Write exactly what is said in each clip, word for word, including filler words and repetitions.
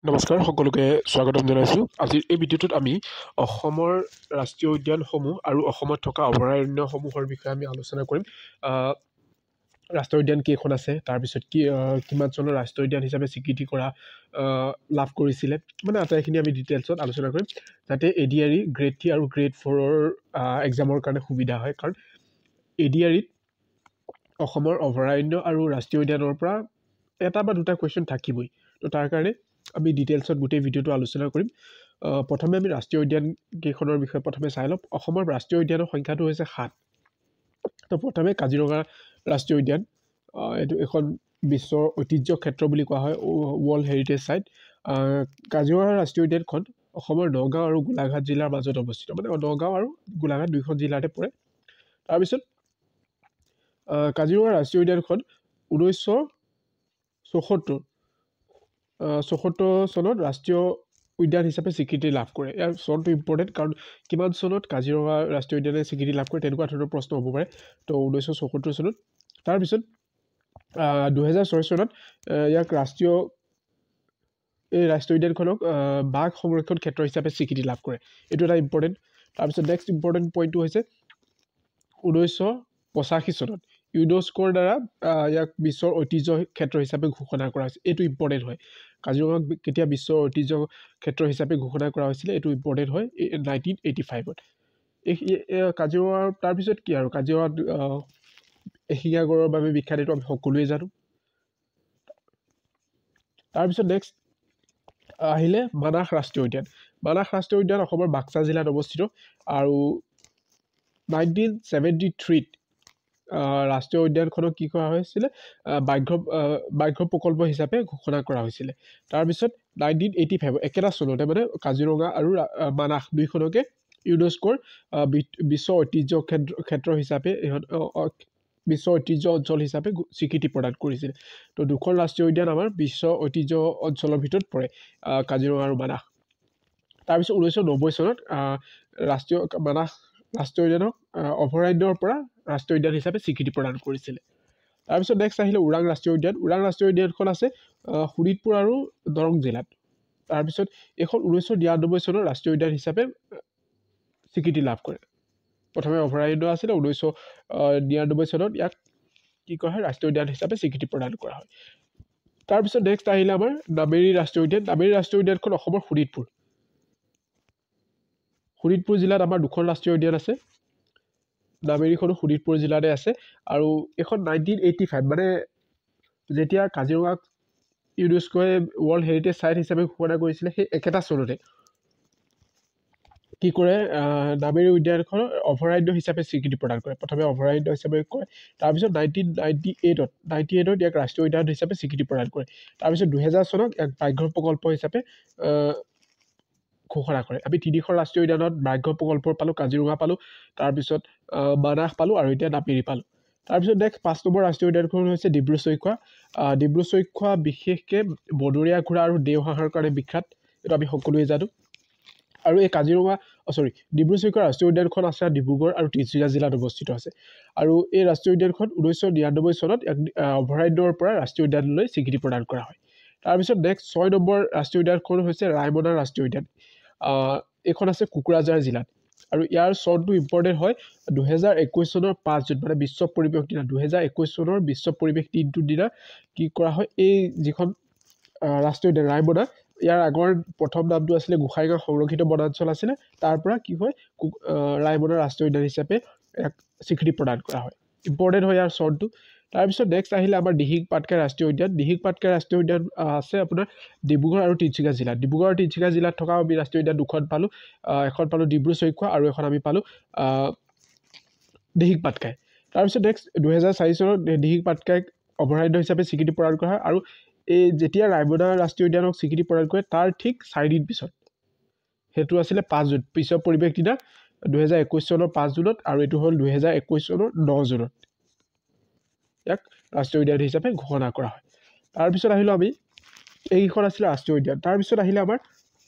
নমস্কাৰ সকলোকে স্বাগতম জনাইছোঁ। আজিৰ এই ভিডিঅ'টোত আমি অসমৰ ৰাষ্ট্ৰীয় উদ্যানসমূহ আৰু অসমত থকা অভয়াৰণ্যসমূহৰ বিষয়ে আমি আলোচনা কৰিম। ৰাষ্ট্ৰীয় উদ্যান কেইখন আছে, তাৰপিছত কি কিমান চনৰ ৰাষ্ট্ৰীয় উদ্যান হিচাপে স্বীকৃতি কৰা লাভ কৰিছিলে, মানে আটাইখিনি আমি ডিটেইলছত আলোচনা কৰিম, যাতে A D R E grade three আৰু গ্ৰেড ফ'ৰৰ এক্সামৰ কাৰণে সুবিধা হয়। কাৰণ এ ডি আৰ ইত অসমৰ অভয়াৰণ্য আৰু ৰাষ্ট্ৰীয় উদ্যানৰ পৰা এটা বা দুটা কুৱেশ্যন থাকিবই। তো তাৰ কাৰণে আমি ডিটেইলছত গোটেই ভিডিঅ'টো আলোচনা কৰিম। প্ৰথমে আমি ৰাষ্ট্ৰীয় উদ্যান কেইখনৰ বিষয়ে প্ৰথমে চাই ল'ম। অসমৰ ৰাষ্ট্ৰীয় উদ্যানৰ সংখ্যাটো হৈছে সাত। তো প্ৰথমে কাজিৰঙা ৰাষ্ট্ৰীয় উদ্যান, এইটো এখন বিশ্বৰ ঐতিহ্য ক্ষেত্ৰ বুলি কোৱা হয়, ৱৰ্ল্ড হেৰিটেজ চাইট। কাজিৰঙা ৰাষ্ট্ৰীয় উদ্যানখন অসমৰ নগাঁও আৰু গোলাঘাট জিলাৰ মাজত অৱস্থিত, মানে নগাঁও আৰু গোলাঘাট দুইখন জিলাতে পৰে। তাৰপিছত কাজিৰঙা ৰাষ্ট্ৰীয় উদ্যানখন ঊনৈছশ চৌসত্তৰ চৌসত্তৰ চনত ৰাষ্ট্ৰীয় উদ্যান হিচাপে স্বীকৃতি লাভ কৰে। ইয়াৰ চনটো ইম্পৰ্টেণ্ট, কাৰণ কিমান চনত কাজিৰঙা ৰাষ্ট্ৰীয় উদ্যানে স্বীকৃতি লাভ কৰে তেনেকুৱা ধৰণৰ প্ৰশ্ন হ'ব পাৰে। তো ঊনৈছশ চৌসত্তৰ চনত। তাৰপিছত দুহেজাৰ ছয় চনত ইয়াক ৰাষ্ট্ৰীয় এই ৰাষ্ট্ৰীয় উদ্যানখনক বাঘ সংৰক্ষণ ক্ষেত্ৰ হিচাপে স্বীকৃতি লাভ কৰে। এইটো এটা ইম্পৰ্টেণ্ট। তাৰপিছত নেক্সট ইম্পৰ্টেণ্ট পইণ্টটো হৈছে ঊনৈছশ পঁচাশী চনত ইউনেস্কোৰ দ্বাৰা ইয়াক বিশ্বৰ ঐতিহ্য ক্ষেত্ৰ হিচাপে ঘোষণা কৰা হৈছে। এইটো ইম্পৰ্টেণ্ট হয়। কাজিৰঙাক কেতিয়া বিশ্বৰ ঐতিহ্য ক্ষেত্ৰ হিচাপে ঘোষণা কৰা হৈছিলে, এইটো ইম্পৰ্টেণ্ট হয় নাইনটিন এইটি ফাইভত। এই কাজিৰঙাৰ তাৰপিছত কি আৰু কাজিৰঙাত এশিঙীয়া গড়ৰ বাবে বিখ্যাত, এইটো আমি সকলোৱে জানো। তাৰপিছত নেক্সট আহিলে মানাহ ৰাষ্ট্ৰীয় উদ্যান। মানাহ ৰাষ্ট্ৰীয় উদ্যান অসমৰ বাক্সা জিলাত অৱস্থিত আৰু নাইনটিন ছেভেণ্টি থ্ৰীত ৰাষ্ট্ৰীয় উদ্যানখনক কি কৰা হৈছিলে, ব্যাঘ্ৰ ব্যাঘ্ৰ প্ৰকল্প হিচাপে ঘোষণা কৰা হৈছিলে। তাৰপিছত নাইনটিন এইটি ফাইভ একেটা চনতে মানে কাজিৰঙা আৰু মানাহ দুইখনকে ইউনেস্কোৰ বিশ্ব ঐতিহ্য ক্ষেত্ৰ ক্ষেত্ৰ হিচাপে ইহঁত বিশ্ব ঐতিহ্য অঞ্চল হিচাপে স্বীকৃতি প্ৰদান কৰিছিল। তো দুখন ৰাষ্ট্ৰীয় উদ্যান আমাৰ বিশ্ব ঐতিহ্য অঞ্চলৰ ভিতৰত পৰে, কাজিৰঙা আৰু মানাহ। তাৰপিছত ঊনৈছশ নব্বৈ চনত ৰাষ্ট্ৰীয় মানাহ ৰাষ্ট্ৰীয় উদ্যানক অভয়াৰণ্যৰ পৰা ৰাষ্ট্ৰীয় উদ্যান হিচাপে স্বীকৃতি প্ৰদান কৰিছিলে। তাৰপিছত নেক্সট আহিলে ওৰাং ৰাষ্ট্ৰীয় উদ্যান। ওৰাং ৰাষ্ট্ৰীয় উদ্যানখন আছে শোণিতপুৰ আৰু দৰং জিলাত। তাৰপিছত এইখন ঊনৈছশ নিৰান্নব্বৈ চনৰ ৰাষ্ট্ৰীয় উদ্যান হিচাপে স্বীকৃতি লাভ কৰে। প্ৰথমে অভয়াৰণ্য আছিলে, ঊনৈছশ নিৰান্নব্বৈ চনত ইয়াক কি কৰা হয়, ৰাষ্ট্ৰীয় উদ্যান হিচাপে স্বীকৃতি প্ৰদান কৰা হয়। তাৰপিছত নেক্সট আহিলে আমাৰ নামেৰি ৰাষ্ট্ৰীয় উদ্যান। নামেৰি ৰাষ্ট্ৰীয় উদ্যানখন অসমৰ শোণিতপুৰ শোণিতপুৰ জিলাত আমাৰ দুখন ৰাষ্ট্ৰীয় উদ্যান আছে। নামেৰিখনো শোণিতপুৰ জিলাতে আছে আৰু এইখন নাইনটিন এইটি ফাইভ মানে যেতিয়া কাজিৰঙাক ইউনেস্কোৱে ৱৰ্ল্ড হেৰিটেজ চাইট হিচাপে ঘোষণা কৰিছিলে, সেই একেটা চনতে কি কৰে, নামেৰি উদ্যানখনৰ অভয়াৰণ্য হিচাপে স্বীকৃতি প্ৰদান কৰে। প্ৰথমে অভয়াৰণ্য হিচাপে কৰে, তাৰপিছত নাইনটিন নাইনটি এইটত নাইনটি এইটত ইয়াক ৰাষ্ট্ৰীয় উদ্যান হিচাপে স্বীকৃতি প্ৰদান কৰে। তাৰপিছত দুহেজাৰ চনত ইয়াক ব্যাঘ্ৰ প্ৰকল্প হিচাপে ঘোষণা কৰে। আমি তিনিখন ৰাষ্ট্ৰীয় উদ্যানত ব্যাঘ্ৰ প্ৰকল্প পালোঁ, কাজিৰঙা পালোঁ, তাৰপিছত মানাহ পালোঁ আৰু এতিয়া নামেৰি পালোঁ। তাৰপিছত নেক্সট পাঁচ নম্বৰ ৰাষ্ট্ৰীয় উদ্যানখন হৈছে ডিব্ৰু চৈখোৱা। ডিব্ৰু চৈখোৱা বিশেষকৈ বনৰীয়া ঘোঁৰা আৰু দেওহাঁহৰ কাৰণে বিখ্যাত, এইটো আমি সকলোৱে জানো। আৰু এই কাজিৰঙা চৰি ডিব্ৰু চৈখোৱা ৰাষ্ট্ৰীয় উদ্যানখন আছে ডিব্ৰুগড় আৰু তিনিচুকীয়া জিলাত অৱস্থিত আছে। আৰু এই ৰাষ্ট্ৰীয় উদ্যানখন ঊনৈছশ নিৰান্নব্বৈ চনত এক অভয়াৰণ্যৰ পৰা ৰাষ্ট্ৰীয় উদ্যানলৈ স্বীকৃতি প্ৰদান কৰা হয়। তাৰপিছত নেক্সট ছয় নম্বৰ ৰাষ্ট্ৰীয় উদ্যানখন হৈছে ৰায়মনা ৰাষ্ট্ৰীয় উদ্যান। এইখন আছে কোকৰাঝাৰ জিলাত আৰু ইয়াৰ চনটো ইম্পৰ্টেণ্ট হয় দুহেজাৰ একৈছ চনৰ পাঁচ জুন, মানে বিশ্ব পৰিৱেশ দিনা। দুহেজাৰ একৈছ চনৰ বিশ্ব পৰিৱেশ দিনটোৰ দিনা কি কৰা হয়, এই যিখন ৰাষ্ট্ৰীয় উদ্যান ৰায়মনা, ইয়াৰ আগৰ প্ৰথম নামটো আছিলে গোসাইগাঁও সংৰক্ষিত বনাঞ্চল আছিলে, তাৰ পৰা কি হয় ৰায়মনা ৰাষ্ট্ৰীয় উদ্যান হিচাপে ইয়াক স্বীকৃতি প্ৰদান কৰা হয়। ইম্পৰ্টেণ্ট হয় ইয়াৰ চনটো। তাৰপিছত নেক্সট আহিলে আমাৰ দিহিং পাটকাই ৰাষ্ট্ৰীয় উদ্যান। দিহিং পাটকাই ৰাষ্ট্ৰীয় উদ্যান আছে আপোনাৰ ডিব্ৰুগড় আৰু তিনিচুকীয়া জিলাত। ডিব্ৰুগড় আৰু তিনিচুকীয়া জিলাত থকা আমি ৰাষ্ট্ৰীয় উদ্যান দুখন পালোঁ, এখন পালোঁ ডিব্ৰু চৈখোৱা আৰু এখন আমি পালোঁ দিহিং পাটকাই। তাৰপিছত নেক্সট দুহেজাৰ চাৰি চনত দিহিং পাটকাইক অভয়াৰণ্য হিচাপে স্বীকৃতি প্ৰদান কৰা হয় আৰু এই যেতিয়া ৰায়মনা ৰাষ্ট্ৰীয় উদ্যানক স্বীকৃতি প্ৰদান কৰে তাৰ ঠিক চাৰিদিন পিছত, সেইটো আছিলে পাঁচ জুন, বিশ্ব পৰিৱেশ দিনা দুহেজাৰ একৈছ চনৰ পাঁচ জুনত, আৰু এইটো হ'ল দুহেজাৰ একৈছ চনৰ ন জুনত ইয়াক ৰাষ্ট্ৰীয় উদ্যান হিচাপে ঘোষণা কৰা হয়। তাৰপিছত আহিলোঁ আমি, এইকেইখন আছিলে ৰাষ্ট্ৰীয় উদ্যান। তাৰপিছত আহিলে আমাৰ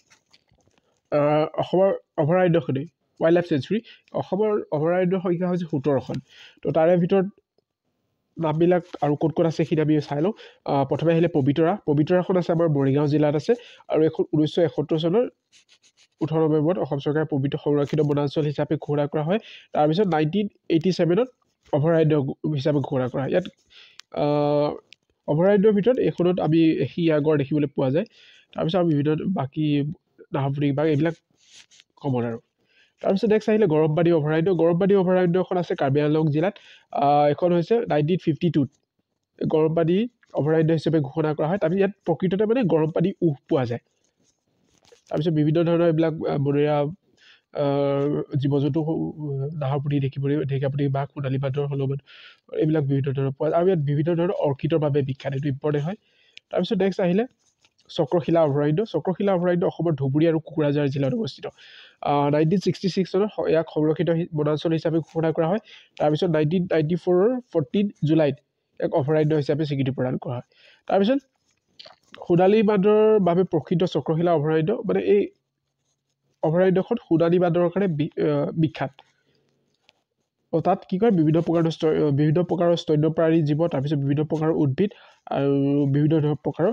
অসমৰ অভয়াৰণ্যখনেই ৱাইল্ড লাইফ চেঞ্চুৰী। অসমৰ অভয়াৰণ্যৰ সংখ্যা হৈছে সোতৰখন। তো তাৰে ভিতৰত নামবিলাক আৰু ক'ত ক'ত আছে সেইখিনি আমি চাই লওঁ প্ৰথমে আহিলে পবিতৰা পবিতৰাখন আছে আমাৰ মৰিগাঁও জিলাত আছে আৰু এখন ঊনৈছশ এসত্তৰ চনৰ ওঠৰ নৱেম্বৰত অসম চৰকাৰে পবিত্ৰ সংৰক্ষিত বনাঞ্চল হিচাপে ঘোষণা কৰা হয় তাৰপিছত নাইনটিন এইটি ছেভেনত অভয়াৰণ্য হিচাপে ঘোষণা কৰা হয় ইয়াত অভয়াৰণ্যৰ ভিতৰত এইখনত আমি শিঙীয়া গড় দেখিবলৈ পোৱা যায় তাৰপিছত আমি বিভিন্ন বাকী নাহৰফুটুকী বাঘ এইবিলাক কমন আৰু তাৰপিছত নেক্সট আহিলে গৰমবাদী অভয়াৰণ্য গৰমবাদী অভয়াৰণ্যখন আছে কাৰ্বি আংলং জিলাত এখন হৈছে নাইনটিন ফিফটি টুত গৰমবাদী অভয়াৰণ্য হিচাপে ঘোষণা কৰা হয় তাৰপিছত ইয়াত প্ৰকৃততে মানে গৰমবাদী উহ পোৱা যায় তাৰপিছত বিভিন্ন ধৰণৰ এইবিলাক বনৰীয়া জীৱ জন্তু নাহৰফুটুকী দেখিবলৈ ঢেকীয়াপতি বাঘ সোণালী বান্দৰ হলৌবান্দৰ এইবিলাক বিভিন্ন ধৰণৰ পোৱা যায় আৰু ইয়াত বিভিন্ন ধৰণৰ অৰ্কিডৰ বাবে বিখ্যাত এইটো ইম্পৰ্টেণ্ট হয় তাৰপিছত নেক্সট আহিলে চক্ৰশিলা অভয়াৰণ্য চক্ৰশিলা অভয়াৰণ্য অসমৰ ধুবুৰী আৰু কোকৰাঝাৰ জিলাত অৱস্থিত নাইনটিন ছিক্সটি ছিক্স চনত ইয়াক সংৰক্ষিত বনাঞ্চল হিচাপে ঘোষণা কৰা হয় তাৰপিছত নাইনটিন নাইনটি ফ'ৰৰ ফৰ্টিন জুলাইত এক অভয়াৰণ্য হিচাপে স্বীকৃতি প্ৰদান কৰা হয় তাৰপিছত সোণালী বান্দৰৰ বাবে প্ৰসিদ্ধ চক্ৰশিলা অভয়াৰণ্য মানে এই অভয়াৰণ্যখন সোণালী বান্দৰৰ কাৰণে বিখ্যাত তাত কি কয় বিভিন্ন প্ৰকাৰৰ বিভিন্ন প্ৰকাৰৰ স্তন্যপ্ৰাণী জীৱ তাৰপিছত বিভিন্ন প্ৰকাৰৰ উদ্ভিদ আৰু বিভিন্ন ধৰণৰ প্ৰকাৰৰ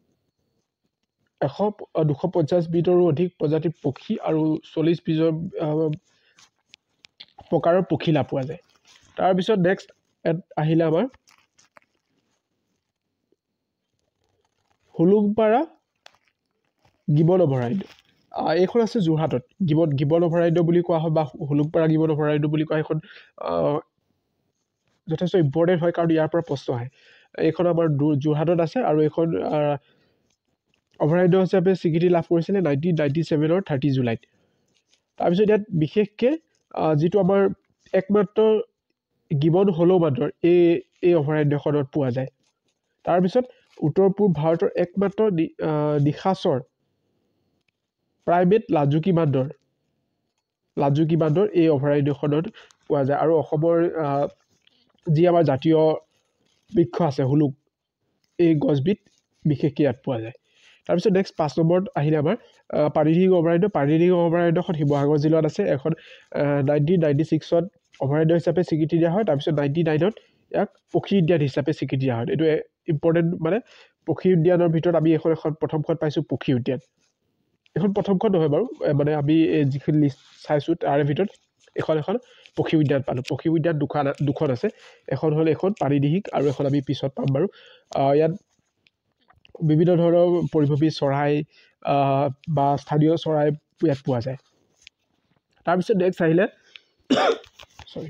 এশ দুশ পঞ্চাছ বিধৰো অধিক প্ৰজাতিৰ পক্ষী আৰু চল্লিছ বিধৰ প্ৰকাৰৰ পখিলা পোৱা যায় তাৰপিছত নেক্সট আহিলে আমাৰ হুলুংপাৰা গিবন অভয়াৰণ্য এইখন আছে যোৰহাটত গিবন গিবন অভয়াৰণ্য বুলি কোৱা হয় বা হুলুংপাৰা গিবন অভয়াৰণ্য বুলি কোৱা এইখন যথেষ্ট ইম্পৰ্টেণ্ট হয় কাৰণ ইয়াৰ পৰা প্ৰশ্ন আহে এইখন আমাৰ যোৰহাটত আছে আৰু এইখন অভয়াৰণ্য হিচাপে স্বীকৃতি লাভ কৰিছিলে নাইনটিন নাইনটি ছেভেনৰ থাৰ্টি জুলাইত তাৰপিছত ইয়াত বিশেষকৈ যিটো আমাৰ একমাত্ৰ গিবন হলৌবান্দৰ এই এই অভয়াৰণ্যখনত পোৱা যায় তাৰপিছত উত্তৰ পূব ভাৰতৰ একমাত্ৰ নিশাচৰ প্ৰাইভেট লাজুকী বান্দৰ লাজুকী বান্দৰ এই অভয়াৰণ্যখনত পোৱা যায় আৰু অসমৰ যি আমাৰ জাতীয় বৃক্ষ আছে হুলুক এই গছবিধ বিশেষকৈ ইয়াত পোৱা যায় তাৰপিছত নেক্সট পাঁচ নম্বৰত আহিলে আমাৰ পানীডিঙি অভয়াৰণ্য পানীডিঙি অভয়াৰণ্যখন শিৱসাগৰ জিলাত আছে এখন নাইনটিন নাইনটি ছিক্সত অভয়াৰণ্য হিচাপে স্বীকৃতি দিয়া হয় তাৰপিছত নাইনটি নাইনত ইয়াক পক্ষী উদ্যান হিচাপে স্বীকৃতি দিয়া হয় এইটো ইম্পৰ্টেণ্ট মানে পক্ষী উদ্যানৰ ভিতৰত আমি এখন এখন প্ৰথমখন পাইছোঁ পক্ষী উদ্যান এখন প্ৰথমখন নহয় বাৰু মানে আমি যিখিনি লিষ্ট চাইছোঁ তাৰে ভিতৰত এখন এখন পক্ষী উদ্যান পালোঁ পক্ষী উদ্যান দুখন দুখন আছে এখন হ'ল এখন পানীডিঙি আৰু এখন আমি পিছত পাম বাৰু ইয়াত বিভিন্ন ধৰণৰ পৰিভ্ৰমী চৰাই বা স্থানীয় চৰাই ইয়াত পোৱা যায় তাৰপিছত নেক্সট আহিলে চৰি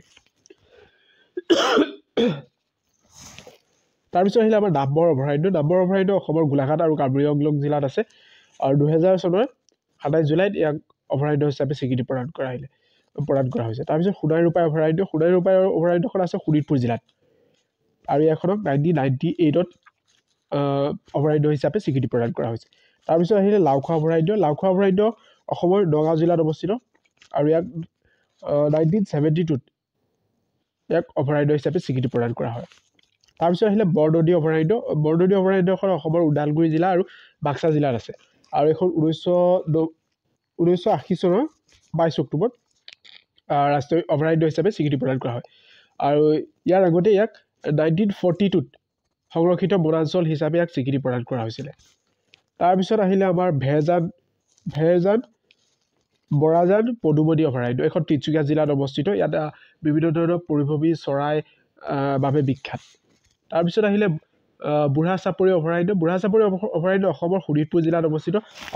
তাৰপিছত আহিলে আমাৰ নামবৰ অভয়াৰণ্য নামবৰ অভয়াৰণ্য অসমৰ গোলাঘাট আৰু কামৰূপ আংলং জিলাত আছে আৰু দুহেজাৰ চনৰ সাতাইছ জুলাইত ইয়াক অভয়াৰণ্য হিচাপে স্বীকৃতি প্ৰদান কৰা আহিলে প্ৰদান কৰা হৈছে তাৰপিছত সোণাই ৰূপাই অভয়াৰণ্য সোণাই ৰূপাই অভয়াৰণ্যখন আছে শোণিতপুৰ জিলাত আৰু ইয়াখনক নাইনটিন নাইনটি এইটত অভয়াৰণ্য হিচাপে স্বীকৃতি প্ৰদান কৰা হৈছে তাৰপিছত আহিলে লাওখোৱা অভয়াৰণ্য লাওখোৱা অভয়াৰণ্য অসমৰ নগাঁও জিলাত অৱস্থিত আৰু ইয়াক নাইনটিন ছেভেণ্টি টুত ইয়াক অভয়াৰণ্য হিচাপে স্বীকৃতি প্ৰদান কৰা হয় তাৰপিছত আহিলে বৰদনী অভয়াৰণ্য বৰদনী অভয়াৰণ্যখন অসমৰ ওদালগুৰি জিলা আৰু বাক্সা জিলাত আছে আৰু এইখন ঊনৈছশ ঊনৈছশ আশী চনৰ বাইছ অক্টোবৰত ৰাষ্ট্ৰীয় অভয়াৰণ্য হিচাপে স্বীকৃতি প্ৰদান কৰা হয় আৰু ইয়াৰ আগতে ইয়াক নাইনটিন ফৰ্টি টুত সংৰক্ষিত বনাঞ্চল হিচাপে ইয়াক স্বীকৃতি প্ৰদান কৰা হৈছিলে তাৰপিছত আহিলে আমাৰ ভেৰজান ভেৰজান বৰাজান পদুমণি অভয়াৰণ্য এখন তিনিচুকীয়া জিলাত অৱস্থিত ইয়াত বিভিন্ন ধৰণৰ পৰিভ্ৰমী চৰাই বাবে বিখ্যাত তাৰপিছত আহিলে বুঢ়া চাপৰি অভয়াৰণ্য বুঢ়া চাপৰি অভয়াৰণ্য অসমৰ শোণিতপুৰ জিলাত অৱস্থিত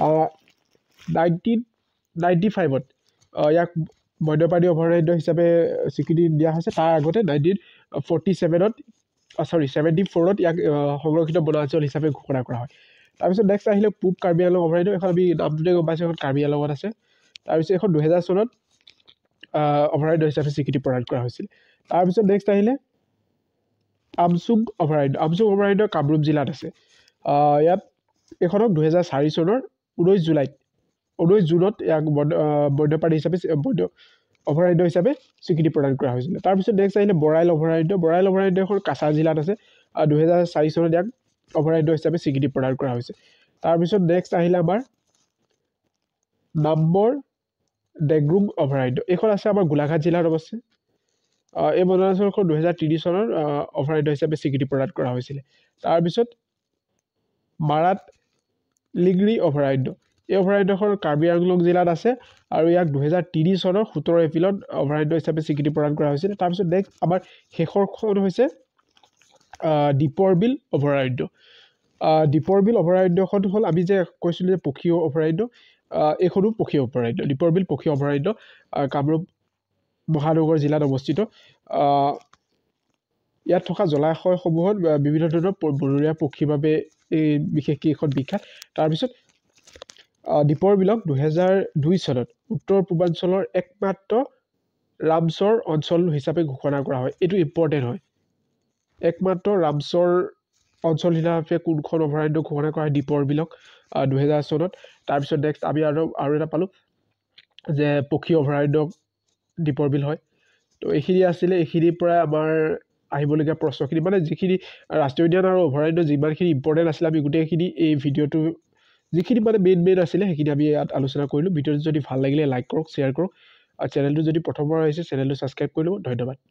নাইনটিন নাইনটি ফাইভত ইয়াক বন্যপ্ৰাণী অভয়াৰণ্য হিচাপে স্বীকৃতি দিয়া হৈছে তাৰ আগতে নাইনটিন ফৰ্টি ছেভেনত চৰি ছেভেণ্টি ফ'ৰত ইয়াক সংৰক্ষিত বনাঞ্চল হিচাপে ঘোষণা কৰা হয় তাৰপিছত নেক্সট আহিলে পূব কাৰ্বি আংলং অভয়াৰণ্য এখন আমি নামটোতে গম পাইছোঁ এখন কাৰ্বি আংলঙত আছে তাৰপিছত এখন দুহেজাৰ চনত অভয়াৰণ্য হিচাপে স্বীকৃতি প্ৰদান কৰা হৈছিল তাৰপিছত নেক্সট আহিলে আমচুং অভয়াৰণ্য আমচুং অভয়াৰণ্য কামৰূপ জিলাত আছে ইয়াত এইখনক দুহেজাৰ চাৰি চনৰ ঊনৈছ জুলাইত ঊনৈছ জুনত ইয়াক বন্যপ্ৰাণী হিচাপে বন্য অভয়াৰণ্য হিচাপে স্বীকৃতি প্ৰদান কৰা হৈছিলে তাৰপিছত নেক্সট আহিলে বৰাইল অভয়াৰণ্য বৰাইল অভয়াৰণ্য এখন কাছাৰ জিলাত আছে দুহেজাৰ চাৰি চনত ইয়াক অভয়াৰণ্য হিচাপে স্বীকৃতি প্ৰদান কৰা হৈছে তাৰপিছত নেক্সট আহিলে আমাৰ নামবৰ ডেগ্ৰুং অভয়াৰণ্য এইখন আছে আমাৰ গোলাঘাট জিলাত অৱস্থিত এই বনাঞ্চলখন দুহেজাৰ তিনি চনৰ অভয়াৰণ্য হিচাপে স্বীকৃতি প্ৰদান কৰা হৈছিলে তাৰপিছত মাৰাত লিগৰি অভয়াৰণ্য এই অভয়াৰণ্যখন কাৰ্বি আংলং জিলাত আছে আৰু ইয়াক দুহেজাৰ তিনি চনৰ সোতৰ এপ্ৰিলত অভয়াৰণ্য হিচাপে স্বীকৃতি প্ৰদান কৰা হৈছিল তাৰপিছত নেক্সট আমাৰ শেষৰখন হৈছে দীপৰ বিল অভয়াৰণ্য দীপৰ বিল অভয়াৰণ্যখন হ'ল আমি যে কৈছিলোঁ যে পক্ষী অভয়াৰণ্য এইখনো পক্ষী অভয়াৰণ্য দীপৰ বিল পক্ষী অভয়াৰণ্য কামৰূপ মহানগৰ জিলাত অৱস্থিত ইয়াত থকা জলাশয়সমূহত বিভিন্ন ধৰণৰ বনৰীয়া পক্ষীৰ বাবে এই বিশেষকৈ এখন বিখ্যাত তাৰপিছত দীপৰ বিলক দুহেজাৰ দুই চনত উত্তৰ পূৰ্বাঞ্চলৰ একমাত্ৰ ৰামচৰ অঞ্চল হিচাপে ঘোষণা কৰা হয় এইটো ইম্পৰ্টেণ্ট হয় একমাত্ৰ ৰামচৰ অঞ্চল হিচাপে কোনখন অভয়াৰণ্য ঘোষণা কৰা হয় দীপৰ বিলক দুহেজাৰ চনত তাৰপিছত নেক্সট আমি আৰু আৰু এটা পালোঁ যে পক্ষী অভয়াৰণ্য দীপৰ বিল হয় তো এইখিনি আছিলে এইখিনিৰ পৰা আমাৰ আহিবলগীয়া প্ৰশ্নখিনি মানে যিখিনি ৰাষ্ট্ৰীয় উদ্যান আৰু অভয়াৰণ্য যিমানখিনি ইম্পৰ্টেণ্ট আছিলে আমি গোটেইখিনি এই ভিডিঅ'টো যিখিনি মানে মেইন মেইন আছিলে সেইখিনি আমি ইয়াত আলোচনা কৰিলোঁ ভিডিঅ'টো যদি ভাল লাগিলে লাইক কৰক শ্বেয়াৰ কৰক আৰু চেনেলটো যদি প্ৰথমবাৰ আহিছে চেনেলটো ছাবস্ক্ৰাইব কৰি ল'ব ধন্যবাদ